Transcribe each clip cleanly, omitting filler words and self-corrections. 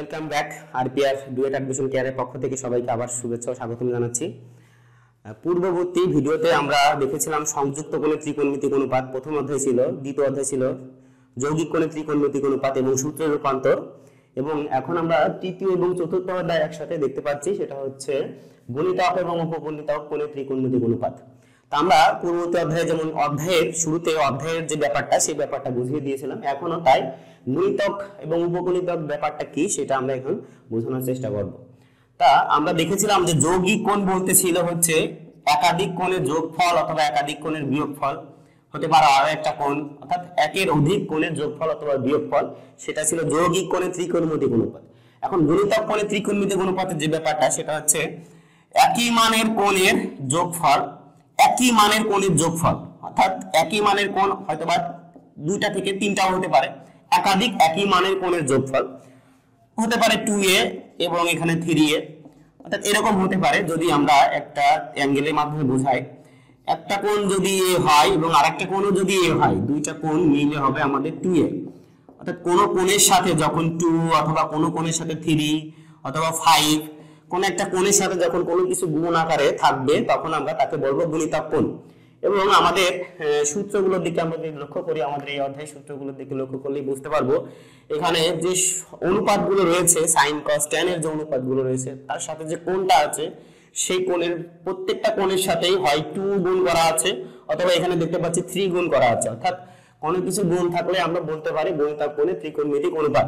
Welcome back RPR DUET admission কেয়ারের পক্ষ থেকে সবাইকে আবার শুভেচ্ছা ও স্বাগতম জানাচ্ছি। পূর্ববর্তী ভিডিওতে আমরা দেখেছিলাম সংযুক্ত কোণের ত্রিকোণমিতিক অনুপাত, প্রথম অধ্যায় ছিল, দ্বিতীয় অধ্যায় ছিল যৌগিক কোণের ত্রিকোণমিতিক অনুপাত এবং সূত্রের রূপান্তর, এবং এখন আমরা তৃতীয় এবং চতুর্থ অধ্যায় একসাথে দেখতে পাচ্ছি, সেটা হচ্ছে গণিতক এবং উপগণিতক কোণের ত্রিকোণমিতিক অনুপাত। তা আমরা পূর্ববর্তী অধ্যায়ে যেমন অধ্যায়ের শুরুতে অধ্যায়ের যে ব্যাপারটা সেই ব্যাপারটা বুঝিয়ে দিয়েছিলাম, এখনো তাই গণিতক এবং উপগণিতক ব্যাপারটা কি সেটা আমরা এখন বোঝানোর চেষ্টা করব। তা আমরা দেখেছিলাম যে যৌগিক কোণ বলতে ছিল হচ্ছে একাধিক কোণের যোগফল অথবা একাধিক কোণের বিয়োগফল, হতে পারে আরো একটা কোণ, অর্থাৎ একের অধিক কোণের যোগফল অথবা বিয়োগফল, সেটা ছিল যৌগিক কোণের ত্রিকোণমিতিক অনুপাত। এখন গণিতক কোণের ত্রিকোণমিতিক অনুপাতের যে ব্যাপারটা সেটা হচ্ছে একই মানের কোণের যোগফল, একই মানের কোণের যোগফল, অর্থাৎ একই মানের কোণ হয়তোবা দুইটা থেকে তিনটাও হতে পারে, একাধিক একই মানের কোণের যোগফল হতে পারে 2a এবং এখানে 3a, অর্থাৎ এরকম হতে পারে। যদি আমরা একটা অ্যাঙ্গেলের মাধ্যমে বোঝাই, একটা কোণ যদি a হয় এবং আরেকটা কোণও যদি a হয়, দুইটা কোণ মিলে হবে আমাদের 2a, অর্থাৎ কোন কোণের সাথে যখন 2 অথবা কোন কোণের সাথে 3 অথবা 5, কোন একটা কোণের সাথে যখন কোনো কিছু গুণ আকারে থাকবে তখন আমরা তাকে বলবো গুণিতক কোণ। এবং আমাদের সূত্রগুলোর দিকে আমরা যদি লক্ষ্য করি, আমাদের এই অধ্যায় সূত্রগুলোর দিকে লক্ষ্য করলেই বুঝতে পারবো এখানে যে অনুপাতগুলো রয়েছে, সাইন কস ট্যান এর যে অনুপাতগুলো রয়েছে তার সাথে যে কোণটা আছে সেই কোণের প্রত্যেকটা কোণের সাথেই হয় 2 গুণ করা আছে অথবা এখানে দেখতে পাচ্ছি 3 গুণ করা আছে, অর্থাৎ কোনো কিছু গুণ থাকলে আমরা বলতে পারি গণিতক কোণের ত্রিকোণমিতিক অনুপাত।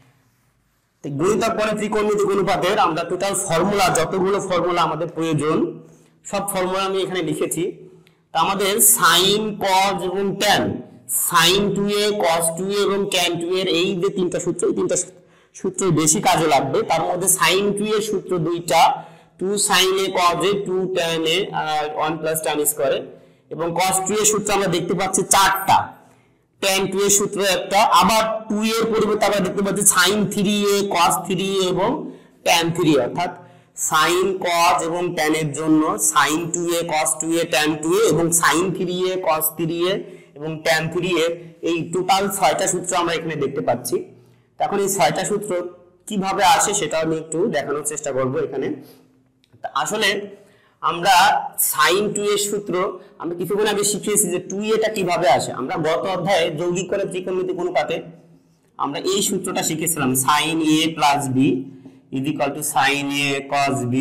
গণিতক কোণের ত্রিকোণমিতিক অনুপাতের আমরা টোটাল ফর্মুলা, যতগুলো ফর্মুলা আমাদের প্রয়োজন সব ফর্মুলা আমি এখানে লিখেছি। তা আমাদের সাইন কজ এবং tan, sin 2a cos 2a এবং ট্যান 2a এর এই যে তিনটা সূত্র, এই তিনটা সূত্র বেশি কাজে লাগবে। তার মধ্যে সাইন 2a এর সূত্র দুইটা, 2 sin a cos a 2 tan a আর 1 plus tan স্কয়ার, এবং cos 2a এর সূত্র আমরা দেখতে পাচ্ছি চারটা, tan 2a এর সূত্র একটা, আবার 2 এর পরিবর্তে আমরা দেখতে পাচ্ছি sin 3a cos 3a এবং tan 3a, অর্থাৎ sin cos এবং tan এর জন্য sin 2a cos 2a tan 2a এবং sin 3a cos 3a এবং tan 3a, এই টোটাল 6টা সূত্র আমরা এখানে দেখতে পাচ্ছি। এখন এই 6টা সূত্র কিভাবে আসে সেটা আমি একটু দেখানোর চেষ্টা করব এখানে। আসলে আমরা sin 2a এর সূত্র আমরা কিছুক্ষণ আগে শিখিয়েছি যে 2a টা কিভাবে আসে। আমরা গত অধ্যায়ে যৌগিক কোণের ত্রিকোণমিতিক অনুপাতে আমরা এই সূত্রটা শিখেছিলাম, sin a plus b is equal to sin a cos b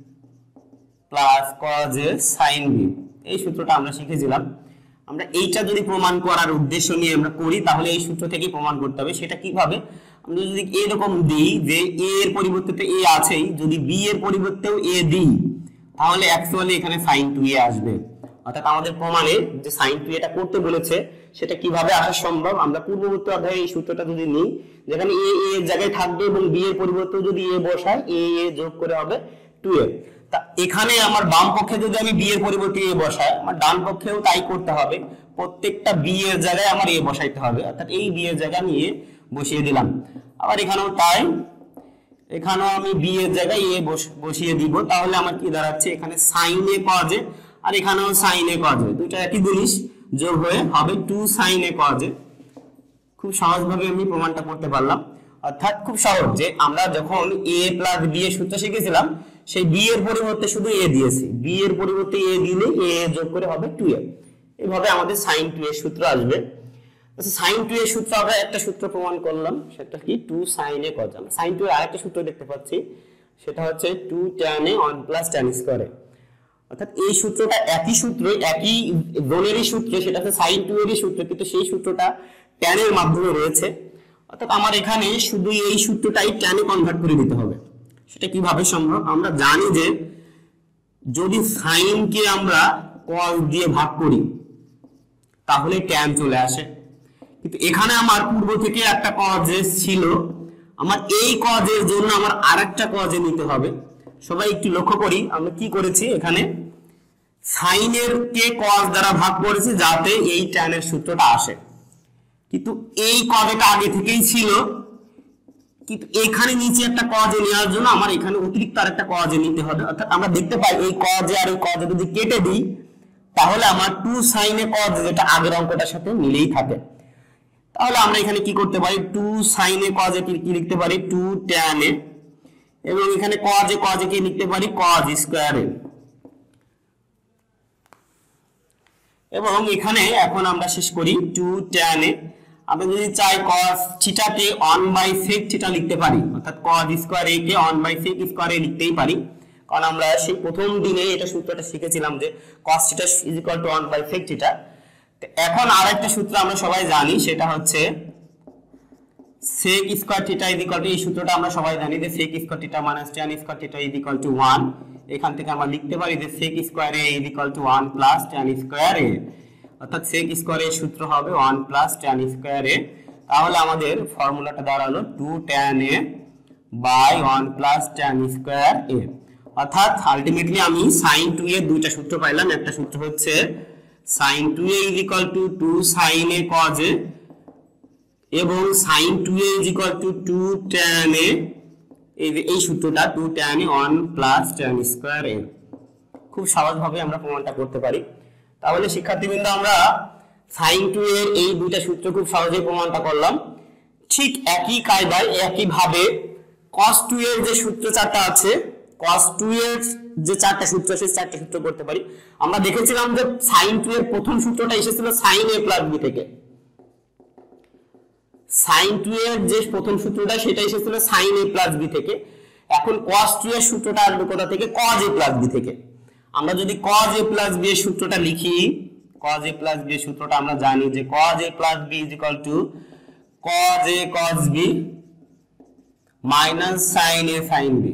plus cos a sin b, এই সূত্রটা আমরা শিখেছিলাম। আমরা এইটা যদি প্রমাণ করার উদ্দেশ্য নিয়ে আমরা করি তাহলে এই সূত্র থেকে প্রমাণ করতে হবে। সেটা কিভাবে, আমরা যদি এরকম দিই যে a এর পরিবর্তে a আছেই, যদি b এর পরিবর্তেও a দিই তাহলে অ্যাকচুয়ালি এখানে sin 2a আসবে, অর্থাৎ আমাদের প্রমাণে যে sin 2a টা করতে বলেছে সেটা কিভাবে আসা সম্ভব। আমরা পূর্ববর্তী অধ্যায়ে এই সূত্রটা যদি নিই, যেখানে a এর জায়গায় থাকবে এবং b এর পরিবর্তেও যদি a বসাই, a যোগ করে হবে 2a। তা এখানে আমার বাম পক্ষে যদি আমি b এর পরিবর্তে a বসাই, আমার ডান পক্ষেও তাই করতে হবে, প্রত্যেকটা b এর জায়গায় আমার a বসাইতে হবে, অর্থাৎ এই b এর জায়গায় আমি a বসিয়ে দিলাম। আবার এখানেও তাই, এখানেও আমি b এর জায়গায় a বসিয়ে দিব, তাহলে আমার কি দাঁড়াচ্ছে, এখানে sin a cos a আর এখানেও sin a cos a, দুইটা একই জিনিস যোগ হয়ে হবে 2 sin a cos a। খুব সহজভাবে আমি প্রমাণটা করতে পারলাম, অর্থাৎ খুব সহজ যে আমরা যখন a plus b এর সূত্র শিখেছিলাম সেই b এর পরিবর্তে শুধু a দিয়েছি, b এর পরিবর্তে a দিলে a যোগ করে হবে 2a, এইভাবে আমাদের sin 2a এর সূত্র আসবে। আচ্ছা, sin 2a এর সূত্র আমরা একটা সূত্র প্রমাণ করলাম, সেটা কি 2 sin a cos a। আমরা sin 2 এর আরেকটা সূত্র দেখতে পাচ্ছি, সেটা হচ্ছে 2 tan a 1 plus tan square, অর্থাৎ এই সূত্রটা একই সূত্র, একই গুণেরই সূত্র, সেটা হচ্ছে sin 2 এরই সূত্র, কিন্তু সেই সূত্রটা tan এর মাধ্যমে রয়েছে, অর্থাৎ আমার এখানে শুধু এই সূত্রটাই tan এ কনভার্ট করে দিতে হবে। সেটা কিভাবে সম্ভব, আমরা জানি যে যদি sin কে আমরা cos দিয়ে ভাগ করি তাহলে tan চলে আসে, কিন্তু এখানে আমার পূর্ব থেকে একটা cos ছিল, আমার এই cos এর জন্য আমার আরেকটা cos নিতে হবে। সবাই একটু লক্ষ্য করি আমরা কি করেছি, এখানে sin এর কে cos দ্বারা ভাগ করেছি যাতে এই tan এর সূত্রটা আসে, কিন্তু এই cos এটা আগে থেকেই ছিল, কিন্তু এখানে নিচে একটা cos নেওয়ার জন্য আমার এখানে অতিরিক্ত আরেকটা cos নিতে হবে। অর্থাৎ আমরা দেখতে পাই এই cos আর এই cos যদি কেটে দিই তাহলে আমার 2 sin a cos যেটা আগের অঙ্কটার সাথে মিলেই থাকে। তাহলে আমরা এখানে কি করতে পারি 2 sin a cos a কি লিখতে পারি 2 tan a এবং এখানে cos a কি লিখতে পারি cos স্কয়ার a এবং এখানে এখন আমরা শেষ করি 2 tan a আমরা যদি চাই cos থিটা কে 1/sec থিটা লিখতে পারি অর্থাৎ cos স্কয়ার a কে 1/sec স্কয়ার a লিখতেই পারি কারণ আমরা সেই প্রথম দিনে এটা সূত্রটা শিখেছিলাম যে cos থিটা = 1/sec থিটা। এখন আরেকটা সূত্র আমরা সবাই জানি সেটা হচ্ছে sec স্কয়ার থিটা = এই সূত্রটা আমরা সবাই জানি যে sec square theta - tan square theta = 1। এখান থেকে আমরা লিখতে পারি যে sec square a = 1 + tan square a অর্থাৎ sec স্কয়ার এর সূত্র হবে 1 + tan স্কয়ার a। তাহলে আমাদের ফর্মুলাটা দাঁড়ালো 2 tan a / 1 + tan square a অর্থাৎ আলটিমেটলি আমি sin 2a এর দুইটা সূত্র পাইলাম। একটা সূত্র হচ্ছে sin 2a = 2 sin a cos a এবং sin 2a = 2 tan a এই সূত্রটা 2 tan a 1 + tan square a খুব সহজভাবে আমরা প্রমাণটা করতে পারি। তাহলে শিক্ষার্থীবৃন্দ আমরা sin 2a এর এই দুইটা সূত্র খুব সহজেই প্রমাণটা করলাম। ঠিক একই কায়দায় একই ভাবে cos 2 এর যে সূত্র চারটা আছে cos 2 এর যে চারটা সূত্র সেই চারটা সূত্র করতে পারি। আমরা দেখেছিলাম যে sin 2 এর প্রথম সূত্রটা এসেছিল sin a + b থেকে। sin 2 এর যে প্রথম সূত্রটা সেটা এসেছিল sin a + b থেকে। এখন cos 2 এর সূত্রটা আসবে কোথা থেকে cos a + b থেকে। আমরা যদি cos a + b এর সূত্রটা লিখি cos a + b এর সূত্রটা আমরা জানি যে cos a + b = cos a cos b - sin a sin b।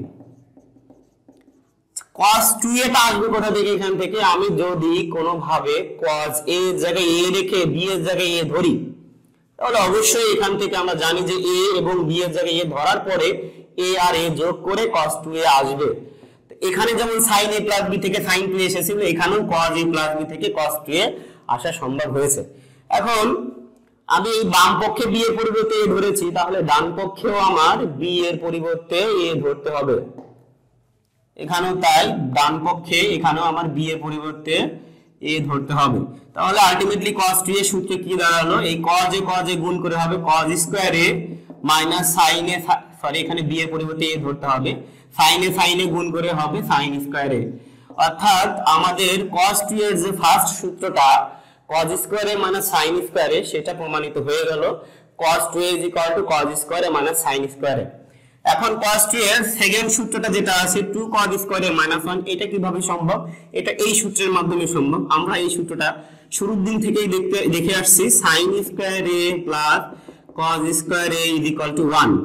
cos 2a টা আসবে কোথা থেকে এখান থেকে আমি যদি কোনো ভাবে cos a এর জায়গায় a রেখে b এর জায়গায় a ধরি তাহলে অবশ্যই এখান থেকে আমরা জানি যে a এবং b এর জায়গায় a ধরার পরে a আর a যোগ করে cos 2a আসবে। এখানে যেমন sin a + b থেকে sin 2a এসেছিল এখানেও cos a + b থেকে cos 2a আসা সম্ভব হয়েছে। এখন আমি এই বাম পক্ষে b এর পরিবর্তে a ধরেছি তাহলে ডান পক্ষেও আমার b এর পরিবর্তে a ধরতে হবে। এখানেও তাই ডান পক্ষে এখানেও আমার b এর পরিবর্তে a ধরতে হবে। তাহলে আলটিমেটলি cos 2 এর সূত্র কি দাঁড়ালো এই cos a গুণ করে হবে cos square a - sin a sorry এখানে b এর পরিবর্তে a ধরতে হবে sin a গুণ করে হবে sin স্কয়ার a অর্থাৎ আমাদের cos 2 এর যে ফার্স্ট সূত্রটা cos square a - sin square a সেটা প্রমাণিত হয়ে গেল cos 2a = cos square a - sin square a। এখন cos 2 এর সেকেন্ড সূত্রটা যেটা আছে 2 cos স্কয়ার a - 1 এটা কিভাবে সম্ভব এটা এই সূত্রের মাধ্যমে সম্ভব। আমরা এই সূত্রটা শুরুর দিন থেকেই দেখে আসছি sin square a + cos square a = 1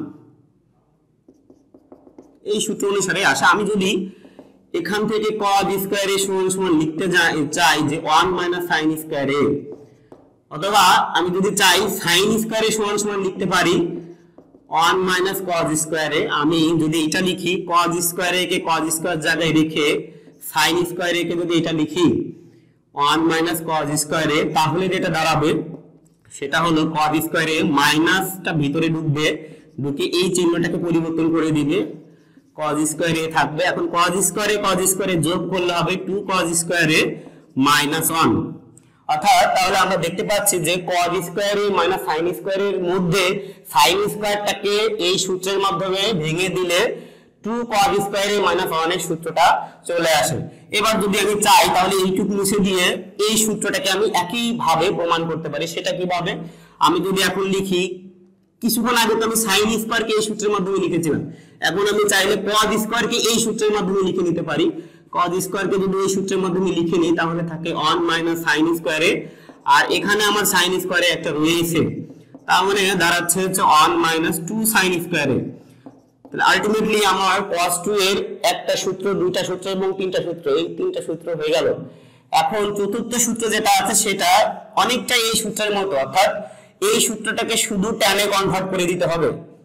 এই সূত্র অনুসারে আসা। আমি যদি এখান থেকে cos স্কয়ার a = লিখতে চাই যে 1 - sin স্কয়ার a অথবা আমি যদি চাই sin স্কয়ার a = লিখতে পারি 1 - cos স্কয়ার a আমি যদি এটা লিখি cos স্কয়ার a কে cos স্কয়ার জায়গায় রেখে sin স্কয়ার a কে যদি এটা লিখি 1 - cos স্কয়ার a তাহলে যেটা দাঁড়াবে সেটা হলো cos স্কয়ার a মাইনাসটা ভিতরে ঢুকবে ঢুকে এই চিহ্নটাকে পরিবর্তন করে দিবে cos স্কয়ার a থাকবে। এখন cos স্কয়ার a যোগ করলে হবে 2 cos স্কয়ার a - 1 অর্থাৎ তাহলে আমরা দেখতে পাচ্ছি যে cos square a - sin square এর মধ্যে sin স্কয়ারটাকে এই সূত্রের মাধ্যমে ভেঙে দিলে 2 cos স্কয়ার a - 1 এর সূত্রটা চলে আসে। এবার যদি আমি চাই তাহলে এইটুকু মুছে দিয়ে এই সূত্রটাকে আমি একই ভাবে প্রমাণ করতে পারি। সেটা কিভাবে আমি যদি এখন লিখি কিছুক্ষণ আগে তো আমি sin স্কয়ারকে এই সূত্রের মাধ্যমে লিখেছিলাম এখন আমি চাইলে cos স্কয়ারকে এই সূত্রের মাধ্যমে লিখে নিতে পারি। cos স্কয়ারকে যদি এই সূত্রের মাধ্যমে লিখে নিই তাহলে থাকে 1 - sin স্কয়ার a আর এখানে আমার sin স্কয়ার a একটা রয়েছে তার মানে দাঁড়াচ্ছে হচ্ছে 1 - 2 sin স্কয়ার a। তাহলে আলটিমেটলি আমার cos 2 এর একটা সূত্র দুইটা সূত্র এবং তিনটা সূত্র এই তিনটা সূত্র হয়ে গেল। এখন চতুর্থ সূত্র যেটা আছে সেটা অনেকটা এই সূত্রের মতো অর্থাৎ এই সূত্রটাকে শুধু tan এ কনভার্ট করে দিতে হবে।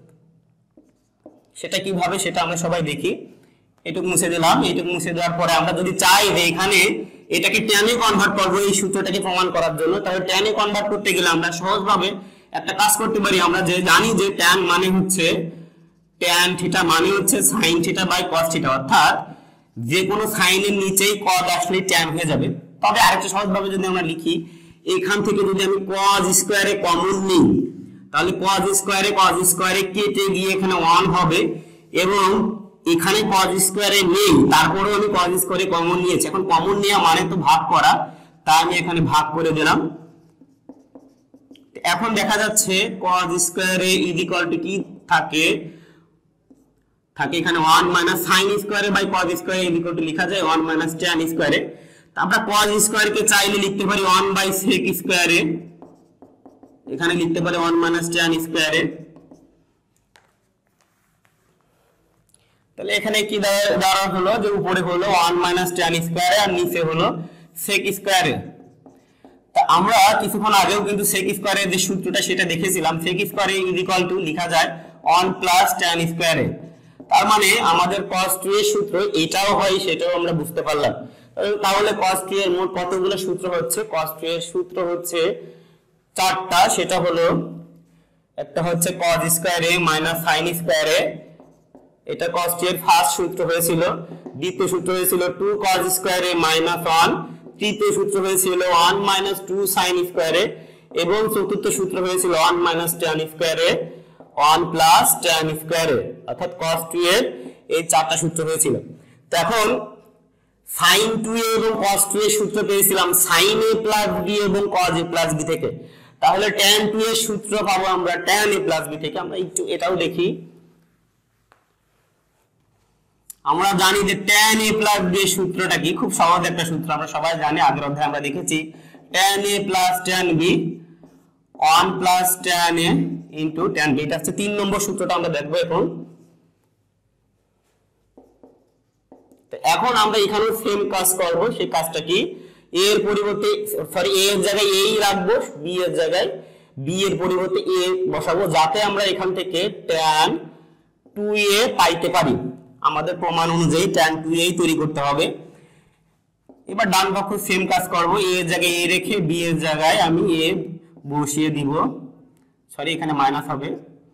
সেটা কিভাবে সেটা আমরা সবাই দেখি। এটুকু মুছে দিলাম এটুকু মুছে দেওয়ার পরে আমরা যদি চাই যে এখানে এটাকে tan এ কনভার্ট করব এই সূত্রটাকে প্রমাণ করার জন্য তাহলে tan এ কনভার্ট করতে গেলে আমরা সহজভাবে একটা কাজ করতে পারি। আমরা যে জানি যে tan মানে হচ্ছে tan থিটা মানে হচ্ছে sin theta by cos theta অর্থাৎ যে কোনো sin এর নিচেই cos আসলে tan হয়ে যাবে। তবে আরেকটা সহজভাবে যদি আমরা লিখি এখান থেকে যদি আমি cos স্কয়ারে কমন নিই তাহলে cos স্কয়ারে কেটে গিয়ে এখানে 1 হবে এবং এখানে cos স্কয়ারে নেই, তারপরেও আমি cos স্কয়ারে কমন নিয়েছি। এখন কমন নেওয়া মানে তো ভাগ করা, তাই আমি এখানে ভাগ করে দিলাম। এখন দেখা যাচ্ছে cos স্কয়ারে কি থাকে এখানে 1 sin স্কয়ারে বাই cos স্কয়ারে লেখা যায় 1 tan স্কয়ারে। তো আমরা cos স্কয়ার কে চাইলে লিখতে পারি 1 sec স্কয়ারে, এখানে লিখতে পারি 1 tan স্কয়ারে। তাহলে এখানে কি দ্বারা হলো যে উপরে হলো 1 tan স্কয়ারে আর নিচে হলো sec স্কয়ারে। তা আমরা কিছুক্ষণ আগেও কিন্তু sec স্কয়ারের যে সূত্রটা সেটা দেখেছিলাম। sec স্কয়ারে লেখা যায় 1 tan স্কয়ারে। তার মানে আমাদের cos 2 এর সূত্র এটাও হয়, সেটাও আমরা বুঝতে পারলাম। তাহলে cos 2 এর মোট কতগুলো সূত্র হচ্ছে? cos 2 এর সূত্র হচ্ছে 4টা। সেটা হলো একটা হচ্ছে cos স্কয়ারে sin স্কয়ারে, এটা cos 2 এর ফার্স্ট সূত্র হয়েছিল। দ্বিতীয় সূত্র হয়েছিল 2 cos স্কয়ারে -1, তৃতীয় সূত্র হয়েছিল 1 2 sin স্কয়ারে এবং চতুর্থ সূত্র হয়েছিল 1 tan স্কয়ারে 1 tan স্কয়ারে। অর্থাৎ cos 2 এর এই 4টা সূত্র হয়েছিল। তো এখন sin 2a এবং cos 2 এর সূত্র পেয়েছিলাম sin a + b এবং cos a + b থেকে। তাহলে tan 2 এর সূত্র পাবো আমরা tan a + b থেকে। আমরা একটু এটাও দেখি। আমরা জানি যে tan a + b এর সূত্রটা কি, খুব সহজ একটা সূত্র, আমরা সবাই জানি, আগের অধ্যায়ে আমরা দেখেছি। tan a + tan b 1 tan a * tan b, এটা হচ্ছে 3 নম্বর সূত্রটা আমরা দেখব এখন। তো এখন আমরা এখানেও সেম কাজ করব। সেই কাজটা কি? a এর পরিবর্তে a এর জায়গায় a রাখবো, b এর জায়গায় b এর পরিবর্তে a বসাবো, যাতে আমরা এখান থেকে tan 2a পাইতে পারি। আমাদের প্রমাণ অনুযায়ী tan 2a তৈরি করতে হবে। এবার ডান পক্ষ সেম কাজ করব। a এর জায়গায় a রেখে b এর জায়গায় আমি a বসিয়ে দিব, সরি এখানে মাইনাস হবে,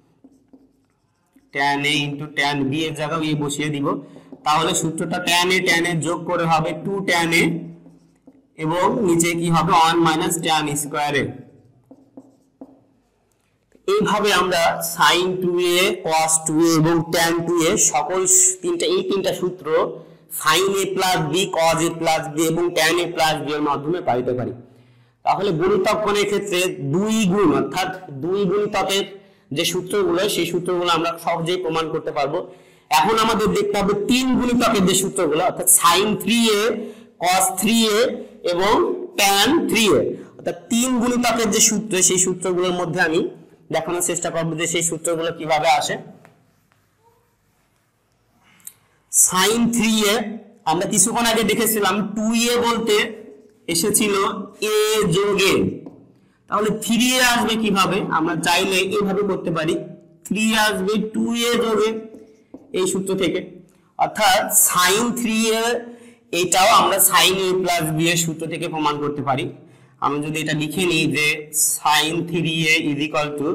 tan a * tan b এর জায়গায় a বসিয়ে দিব। তাহলে সূত্রটা tan a যোগ করে হবে 2 tan a এবং নিচে কি হবে 1 tan স্কয়ারে। এইভাবে আমরা sin 2a cos 2a এবং tan 2a সকল তিনটা সূত্র sin a + b cos a + b এবং tan a + b এর মাধ্যমে পাইতে পারি। তাহলে গুণিতক কোণের ক্ষেত্রে 2 গুণ, অর্থাৎ 2 গুণিতকের যে সূত্রগুলো সেই সূত্রগুলো আমরা সহজেই প্রমাণ করতে পারবো। এখন আমাদের দেখতে হবে 3 গুণিতকের যে সূত্রগুলো, অর্থাৎ sin 3a cos 3a এবং tan 3a, অর্থাৎ 3 গুণিতকের যে সূত্র সেই সূত্রগুলোর মধ্যে আমি দেখানোর চেষ্টা করব যে সেই সূত্রগুলো কিভাবে আসে। sin 3a আমরা কিছুক্ষণ আগে দেখেছিলাম 2a বলতে এসেছিল a যোগ a, তাহলে 3a আসবে কিভাবে? আমরা চাইলে এইভাবে করতে পারি, 3 আসবে 2a যোগ a এই সূত্র থেকে। অর্থাৎ sin 3a এটাও আমরা sin a + b এর সূত্র থেকে প্রমাণ করতে পারি। আমি যদি এটা লিখে নিই যে sin 3a =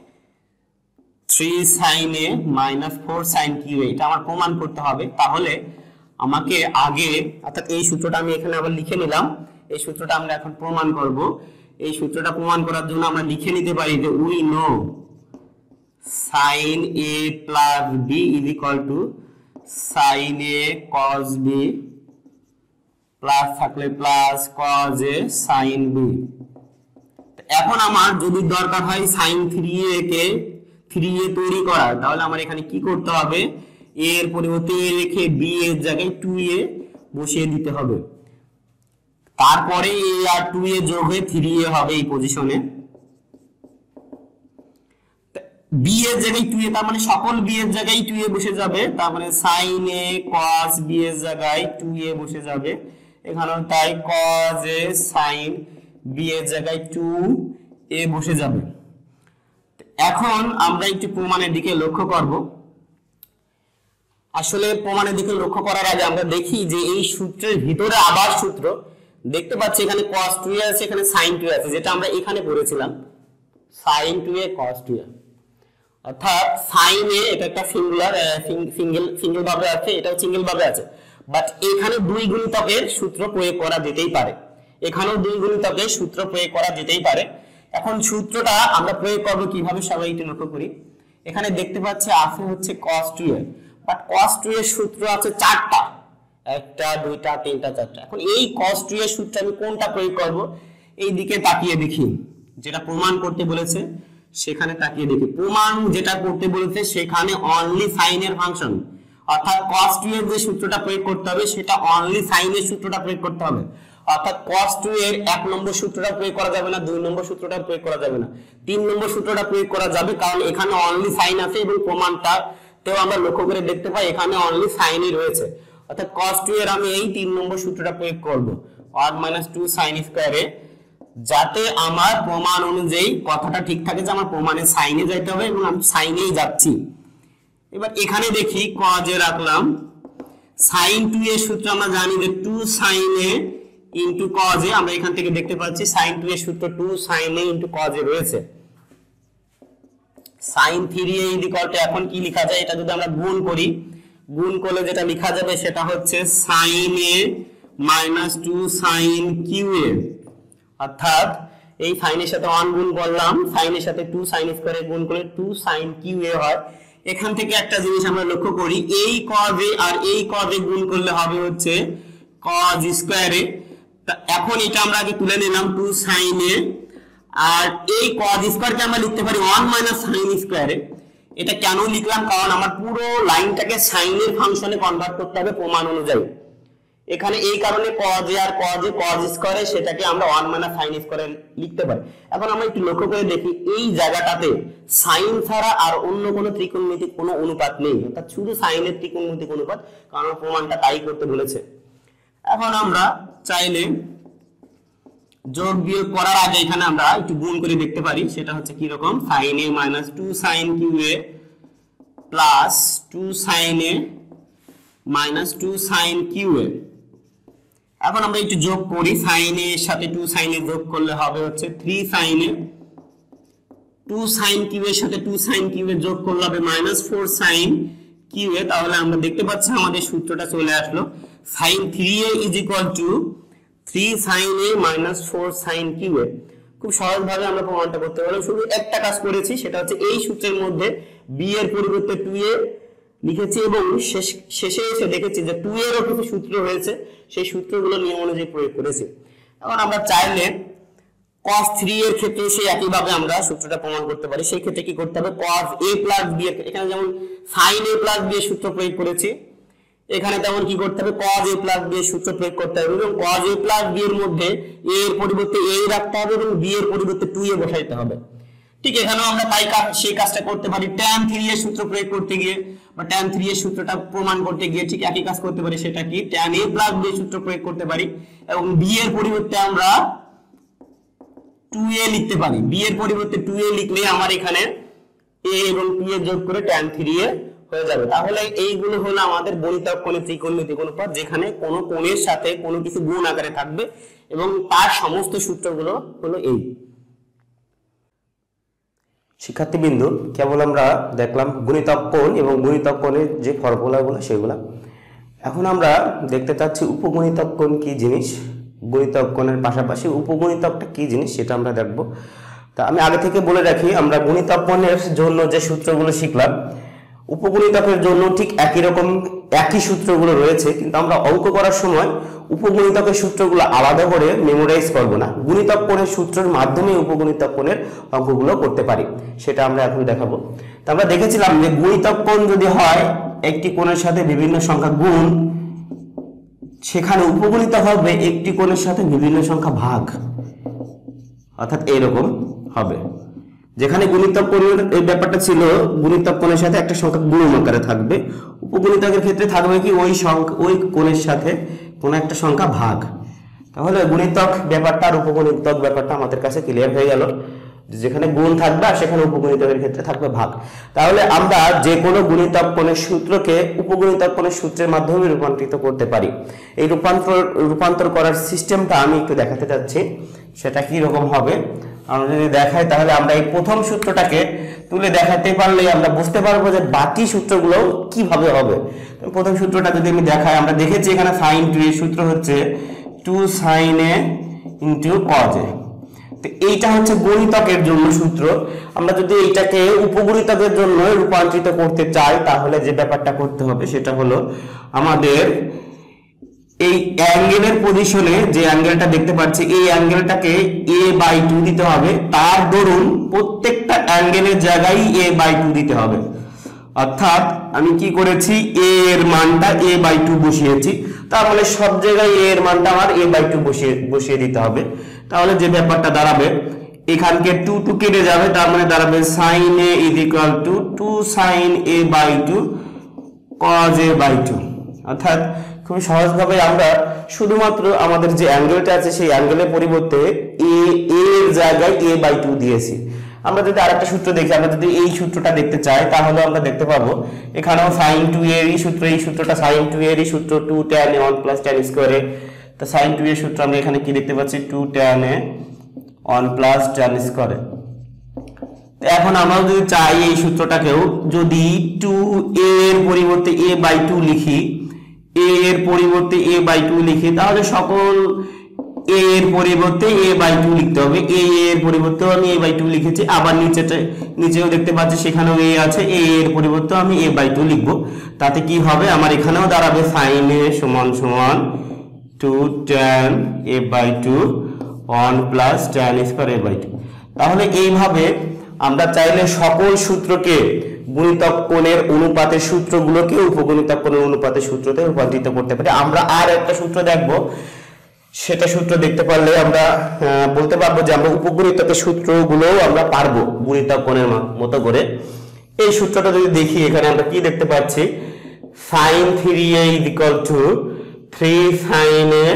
3 sin a - 4 sin 2a, এটা আমার প্রমাণ করতে হবে। তাহলে আমাকে আগে, অর্থাৎ এই সূত্রটা আমি এখানে আবার লিখে নিলাম, এই সূত্রটা আমরা এখন প্রমাণ করব। এই সূত্রটা প্রমাণ করার জন্য আমরা লিখে নিতে পারি যে we know sin a + b = sin a cos b plus থাকলে plus cos a sin b। এখন আমার যদি দরকার হয় sin 3a কে 3a তৈরি করার, তাহলে আমার এখানে কি করতে হবে? a এর পরিবর্তে a রেখে b এর জায়গায় 2a বসিয়ে দিতে হবে। তারপরে a আর 2a যোগ হয়ে 3a হবে এই পজিশনে। b এর জায়গায় 2a, তার মানে সকল b এর জায়গায় 2a বসে যাবে। তার মানে sin a cos b এর জায়গায় 2a বসে যাবে। এখানেও তাই cos a sin b এর জায়গায় 2a বসে যাবে। এখন আমরা একটু প্রমাণের দিকে লক্ষ্য করব। আসলে প্রমাণের দিকে লক্ষ্য করার আগে আমরা দেখি যে এই সূত্রের ভিতরে আবার সূত্র দেখতে পাচ্ছি, এখানে cos 2a আছে, এখানে sin 2a আছে, যেটা আমরা এখানে পড়েছিলাম sin 2a cos 2a। অর্থাৎ sin a এটা একটা সিঙ্গেল ভাবে আছে, এটাও সিঙ্গেল ভাবে আছে, বাট এখানে 2 গুণিতকের সূত্র প্রয়োগ করা যেতেই পারে, এখানেও 2 গুণিতকের সূত্র প্রয়োগ করা যেতেই পারে। এখন সূত্রটা আমরা প্রয়োগ করব কিভাবে সবাই একটু লক্ষ্য করি। এখানে দেখতে পাচ্ছি আছে হচ্ছে cos 2a, বাট cos 2 এর সূত্র আছে চারটা, একটা দুইটা তিনটা চারটা। এখন এই cos 2 এর সূত্রে আমি কোনটা প্রয়োগ করব, এই দিকে তাকিয়ে দেখি, যেটা প্রমাণ করতে বলেছে সেখানে তাকিয়ে দেখি। প্রমাণ যেটা করতে বলেছে সেখানে অনলি সাইনের ফাংশন, অর্থাৎ cos 2 এর যে সূত্রটা প্রয়োগ করতে হবে সেটা অনলি সাইনের সূত্রটা প্রয়োগ করতে হবে। অর্থাৎ cos 2 এর 1 নম্বর সূত্রটা প্রয়োগ করা যাবে না, 2 নম্বর সূত্রটা প্রয়োগ করা যাবে না, 3 নম্বর সূত্রটা প্রয়োগ করা যাবে, কারণ এখানে অনলি সাইন আছে এবং প্রমাণটা তেও আমরা লক্ষ্য করে দেখতে পাই এখানে অনলি সাইনই রয়েছে। অর্থাৎ cos 2 এর আমি এই 3 নম্বর সূত্রটা প্রয়োগ করব 1 - 2 sin স্কয়ারে, যাতে আমার প্রমাণ অনুযায়ী কথাটা ঠিক থাকে যে আমার প্রমাণে সাইনে যাইতে হবে এবং আমি সাইনেই যাচ্ছি। এবার এখানে দেখি cos এ রাখলাম, sin 2 এর সূত্র আমরা জানি যে 2 sin a into cos a, আমরা এখান থেকে দেখতে পাচ্ছি sin 2 এর সূত্র 2 sin a into cos a রয়েছে। sin 3a ইকুয়াল টু এখন কি লেখা যায়, এটা যদি আমরা গুণ করি, গুণ করলে যেটা লেখা যাবে সেটা হচ্ছে sin a minus 2 sin qa, অর্থাৎ এই sin এর সাথে 1 গুণ করলাম, sin এর সাথে 2 sin স্কয়ারে গুণ করলে 2 sin qa হয়। এখান থেকে একটা জিনিস আমরা লক্ষ্য করি, এই cos a আর এই cos a গুণ করলে হবে হচ্ছে cos স্কয়ারে। এখন এটা আমরা আগে তুলে নিলাম 2 sin a, আর এই cos স্কয়ারকে আমরা লিখতে পারি 1 - sin স্কয়ারে। এটা কেন লিখলাম, কারণ আমার পুরো লাইনটাকে সাইনের ফাংশনে কনভার্ট করতে হবে প্রমাণ অনুযায়ী। এখানে এই কারণে cos a R cos a cos স্কয়ারে সেটাকে আমরা 1 - sin স্কয়ারে লিখতে পারি। এখন আমরা একটু লক্ষ্য করে দেখি এই জায়গাটাতে সাইন ছাড়া আর অন্য কোনো ত্রিকোণমিতিক কোনো অনুপাত নেই, অর্থাৎ শুধু সাইনের ত্রিকোণমিতিক অনুপাত, কারণ প্রমাণটা তাই করতে বলেছে। এখন আমরা চাইলে যোগ বিয়োগ করার আগে এখানে আমরা একটু গুণ করে দেখতে পারি, সেটা হচ্ছে কি রকম, sin a minus 2 sin qa plus 2 sin a minus 2 sin qa। এখন আমরা একটু যোগ করি, sin a এর সাথে 2 sin a যোগ করলে হবে হচ্ছে 3 sin a, 2 sin qa এর সাথে 2 sin qa যোগ করলে হবে minus 4 sin qa। তাহলে আমরা দেখতে পাচ্ছি আমাদের সূত্রটা চলে আসলো, sin 3a is equal to 3 sin a minus 4 sin qa। খুব সহজভাবে আমরা প্রমাণটা করতে পারলাম। শুধু একটা কাজ করেছি, সেটা হচ্ছে এই সূত্রের মধ্যে b এর পরিবর্তে 2a লিখেছি এবং শেষে এসে দেখেছি যে 2 এরও কিছু সূত্র রয়েছে, সেই সূত্রগুলো নিয়ম অনুযায়ী প্রয়োগ করেছি। এখন আমরা চাইলে cos 3 এর ক্ষেত্রে সেই একইভাবে আমরা সূত্রটা প্রমাণ করতে পারি। সেই ক্ষেত্রে কি করতে হবে, cos a plus b এর, এখানে যেমন sin a plus b এর সূত্র প্রয়োগ করেছি, এখানে তেমন কি করতে হবে, cos a plus b এর সূত্র প্রয়োগ করতে হবে এবং cos a plus b এর মধ্যে a এর পরিবর্তে a রাখতে হবে এবং b এর পরিবর্তে 2a বসাইতে হবে। ঠিক এখানেও আমরা তাই সেই কাজটা করতে পারি, tan 3 এর সূত্র প্রয়োগ করতে গিয়ে বা tan 3 এর সূত্রটা প্রমাণ করতে গিয়ে ঠিক একই কাজ করতে পারি, সেটা কি tan a plus b এর সূত্র প্রয়োগ করতে পারি এবং b এর পরিবর্তে আমরা 2a লিখতে পারি। b এর পরিবর্তে 2a লিখলে আমার এখানে a এবং 2a যোগ করে tan 3a হয়ে যাবে। তাহলে এইগুলো হলো আমাদের গণিতক কোণের ত্রিকোণমিতিক অনুপাত, যেখানে কোনো কোণের সাথে কোনো কিছু গুণ আকারে থাকবে এবং তার সমস্ত সূত্রগুলো হলো এই। শিক্ষার্থীবৃন্দু, কেবল আমরা দেখলাম গুণিতক কোণ এবং গুণিতক কোণের যে ফর্মুলাগুলো সেগুলো। এখন আমরা দেখতে চাচ্ছি উপগুণিতক কোণ কি জিনিস, গুণিতক কোণের পাশাপাশি উপগুণিতকটা কি জিনিস সেটা আমরা দেখব। তা আমি আগে থেকে বলে রাখি, আমরা গুণিতক কোণের জন্য যে সূত্রগুলো শিখলাম উপগুণিতকের জন্য ঠিক একই সূত্রগুলো রয়েছে, কিন্তু আমরা অঙ্ক করার সময় উপগুণিতকের সূত্রগুলো আলাদা করে মেমোরাইজ করব না, গুণিতক কোণের সূত্রের মাধ্যমে উপগুণিতক কোণের অঙ্কগুলো করতে পারি, সেটা আমরা এখন দেখাবো। তো আমরা দেখেছিলাম যে গুণিতক কোণ যদি হয় একটি কোণের সাথে বিভিন্ন সংখ্যা গুণ, সেখানে উপগুণিতক হবে একটি কোণের সাথে বিভিন্ন সংখ্যা ভাগ, অর্থাৎ এইরকম হবে। যেখানে গুণিতক কোণের এই ব্যাপারটা ছিল গুণিতক কোণের সাথে একটা সংখ্যা গুণ আকারে থাকবে, উপগুণিতকের ক্ষেত্রে থাকবে কি ওই কোণের সাথে কোনো একটা সংখ্যা ভাগ। তাহলে গুণিতক ব্যাপারটা আর উপগুণিতক ব্যাপারটা আমাদের কাছে ক্লিয়ার হয়ে গেল, যেখানে গুণ থাকবে আর সেখানে উপগুণিতকের ক্ষেত্রে থাকবে ভাগ। তাহলে আমরা যে কোনো গুণিতক কোণের সূত্রকে উপগুণিতক কোণের সূত্রের মাধ্যমে রূপান্তরিত করতে পারি। এই রূপান্তর করার সিস্টেমটা আমি একটু দেখাতে যাচ্ছি, সেটা কি রকম হবে আমরা যদি দেখাই, তাহলে আমরা এই প্রথম সূত্রটাকে তুলে দেখাতে পারলেই আমরা বুঝতে পারবো যে বাকি সূত্রগুলো কিভাবে হবে। প্রথম সূত্রটা যদি আমি দেখাই, আমরা দেখেছি এখানে sin 2 এর সূত্র হচ্ছে 2 sin a into cos a। তো এইটা হচ্ছে গণিতকের জন্য সূত্র। আমরা যদি এইটাকে উপগণিতকের জন্য রূপান্তরিত করতে চাই তাহলে যে ব্যাপারটা করতে হবে সেটা হলো আমাদের এই অ্যাঙ্গেলের পজিশনে যে অ্যাঙ্গেলটা দেখতে পাচ্ছি এই অ্যাঙ্গেলটাকে a/2 দিতে হবে। তার দরুন প্রত্যেকটা অ্যাঙ্গেলের জায়গায় a/2 দিতে হবে। অর্থাৎ আমি কি করেছি, a এর মানটা a/2 বসিয়েছি, তার মানে সব জায়গায় a এর মানটা আমার a/2 বসিয়ে দিতে হবে। তাহলে যে ব্যাপারটা দাঁড়াবে, এখানকে 2 কেটে যাবে, তার মানে দাঁড়াবে sin a = 2 sin a/2 cos a/2। অর্থাৎ খুব সহজভাবে আমরা শুধুমাত্র আমাদের যে অ্যাঙ্গেলটা আছে সেই অ্যাঙ্গেলের পরিবর্তে a এর জায়গায় a/2 দিয়েছি। আমরা যদি আরেকটা সূত্র দেখি, আমরা যদি এই সূত্রটা দেখতে চাই তাহলে আমরা দেখতে পাবো এখানেও sin 2a এরই সূত্র, এই সূত্রটা sin 2a এরই সূত্র 2 tan a 1 + tan স্কয়ারে। তো sin 2a এর সূত্র আমরা এখানে কি দেখতে পাচ্ছি, 2 tan a 1 + tan স্কয়ারে। এখন আমরা যদি চাই এই সূত্রটাকেও যদি 2a এর পরিবর্তে a/2 লিখি, a এর পরিবর্তে a/2 লিখি, তাহলে সকল a এর পরিবর্তে a/2 লিখতে হবে। a এর পরিবর্তে আমি a/2 লিখেছি, আবার নিচেও দেখতে পাচ্ছি সেখানেও a আছে, a এর পরিবর্তে আমি a/2 লিখব। তাতে কি হবে, আমার এখানেও দাঁড়াবে sin a = 2 tan a/2 1 + tan square a/2। তাহলে এইভাবে আমরা চাইলে সকল সূত্রকে গুণিতক কোণের অনুপাতের সূত্রগুলোকে উপগুণিতক কোণের অনুপাতের সূত্রতে রূপান্তরিত করতে পারি। আমরা আর একটা সূত্র দেখব, সেটা সূত্র দেখতে পারলে আমরা বলতে পারবো যে আমরা উপগুণিতকের সূত্রগুলোও আমরা পারবো গুণিতক কোণের মতো করে। এই সূত্রটা যদি দেখি, এখানে আমরা কি দেখতে পাচ্ছি, sin 3a = 3 sin a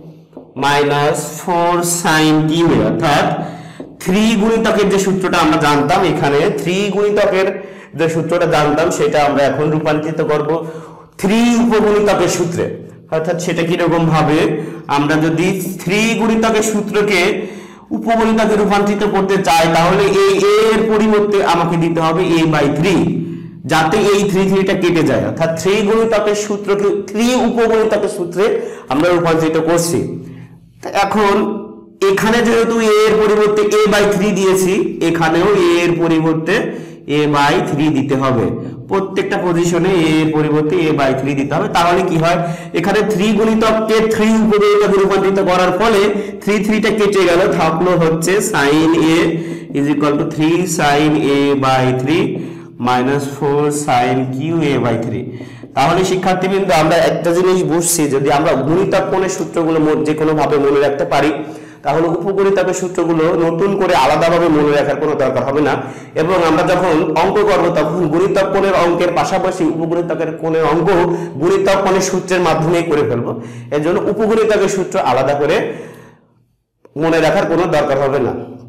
- 4 sin 2a। অর্থাৎ 3 গুণিতকের যে সূত্রটা আমরা জানতাম, এখানে 3 গুণিতকের যে সূত্রটা জানতাম সেটা আমরা এখন রূপান্তরিত করব 3 উপগুণিতকের সূত্রে। অর্থাৎ সেটা কিরকম ভাবে, আমরা যদি 3 গুণিতকের সূত্রকে উপগুণিতকে রূপান্তরিত করতে চাই তাহলে এই a এর পরিবর্তে আমাকে দিতে হবে a/3, যাতে এই 3টা কেটে যায়। অর্থাৎ 3 গুণিতকের সূত্রকে 3 উপগুণিতকের সূত্রে আমরা রূপান্তরিত করছি। এখন এখানে যেহেতু a এর পরিবর্তে a/3 দিয়েছি, এখানেও a এর পরিবর্তে a/3 দিতে হবে। প্রত্যেকটা পজিশনে a এর পরিবর্তে a/3 দিতে হবে। তাহলে কি হয়, এখানে 3 গুণিতককে 3 উপগুণিতকে রূপান্তরিত করার ফলে 3টা কেটে গেল, থাকলো হচ্ছে sin a = 3 sin a/3 - 4 sin a/3। তাহলে শিক্ষার্থীবৃন্দ, আমরা একটা জিনিস বুঝছি, যদি আমরা গুণিতক কোণের সূত্রগুলো যে কোনো ভাবে মনে রাখতে পারি তাহলে উপগুণিতকের সূত্রগুলো নতুন করে আলাদাভাবে মনে রাখার কোনো দরকার হবে না। এবং আমরা যখন অঙ্ক করব তখন গুণিতক কোণের অঙ্কের পাশাপাশি উপগুণিতকের কোণের অঙ্ক গুণিতক কোণের সূত্রের মাধ্যমেই করে ফেলবো। এর জন্য উপগুণিতকের সূত্র আলাদা করে মনে রাখার কোনো দরকার হবে না।